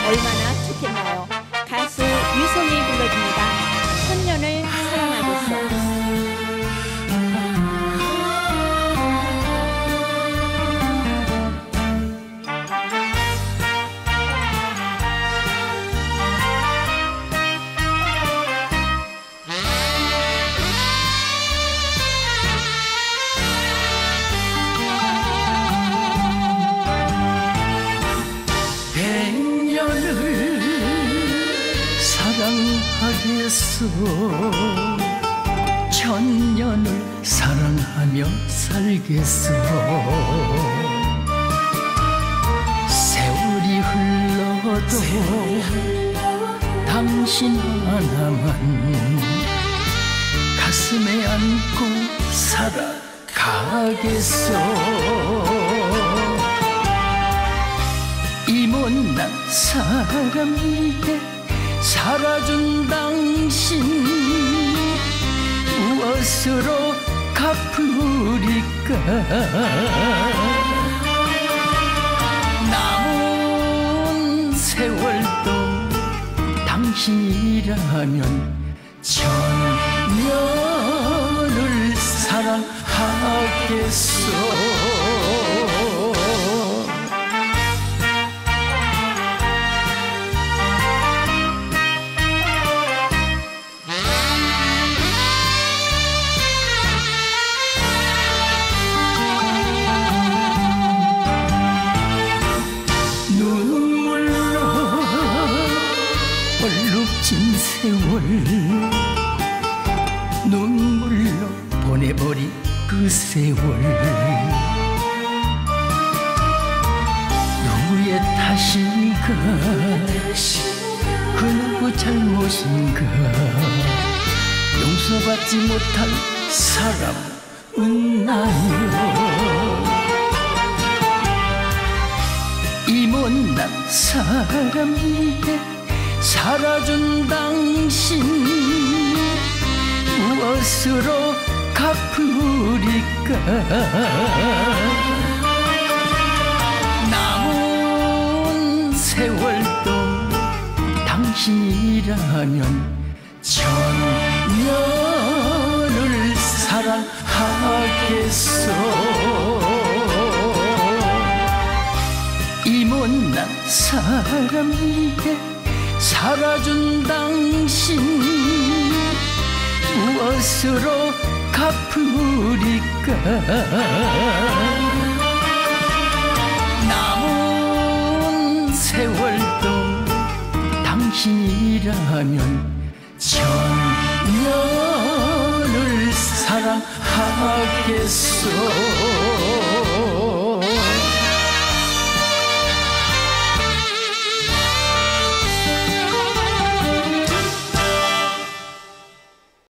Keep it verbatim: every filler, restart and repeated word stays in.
얼마나 좋겠나요? 가수 유성이 불러줍니다. 천년을 사랑하겠어. 사랑하겠소. 천년을 사랑하며 살겠소. 세월이 흘러도 당신 하나만 가슴에 안고 살아가겠소. 이 못난 사람 위해 살아준 당신 무엇으로 갚으리까. 남은 세월도 당신이라면 천년을 사랑하겠소. 얼룩진 세월 눈물로 보내버린 그 세월 누구의 탓인가. 그 누구 잘못인가. 용서받지 못할 사람은 나요. 이 못난 사람 위해 살아준 당신 무엇으로 갚으리까. 남은 세월도 당신이라면 천년을 사랑하겠소. 이 못난 사람 위해 살아준 당신 무엇으로 갚으리까. 남은 세월도 당신이라면 천년을 사랑하겠소.